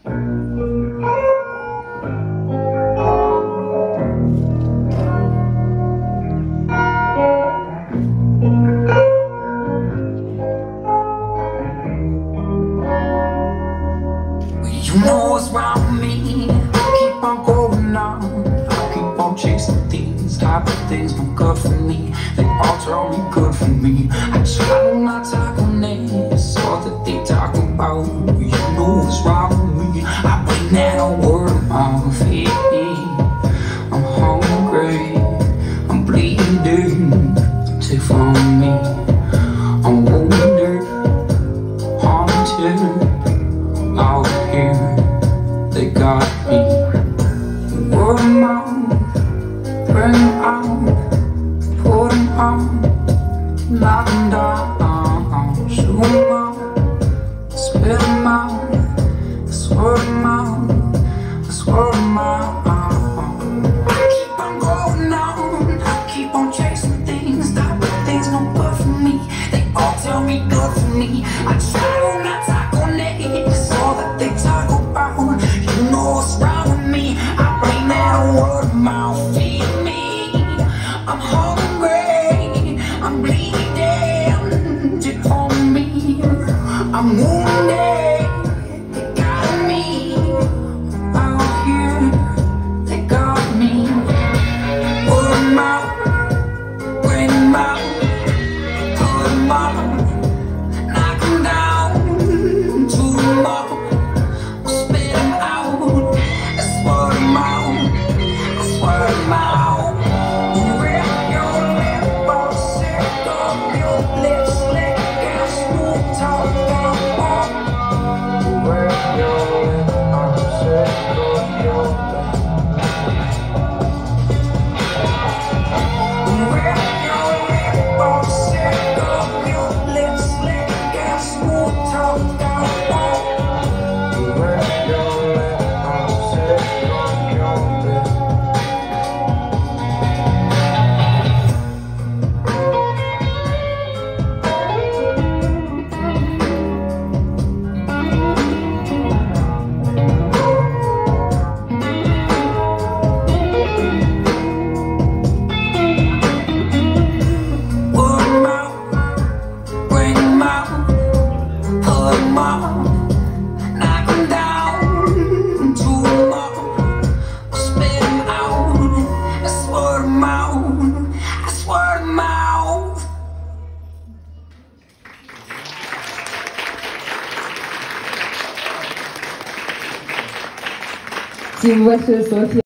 You know what's wrong with me. I keep on going on. I keep on chasing these type of things, but good for me. They all tell me good for me. I try not to talk on this, all that they talk about. You know what's wrong with me. I bring that word of mouth. I'm hungry, I'm bleeding. Take from me. I'm wounded, haunted. Out here, they got me. Word of mouth, bring them out, put them on, knock them down, shoot them out, spit them out. That's word of mouth, that's word of mouth. I keep on going on, I keep on chasing things, type of things no good for me. They all tell me good for me. I try not to talk on it. They talk about, you know what's wrong with me. I bring that word of mouth, feed me. I'm hungry, I'm bleeding. Take on me, I'm wounded. They got me out here, they got me. Word of mouth, bring them out, put them on, knock them down, to them up. Спасибо большое, Софья.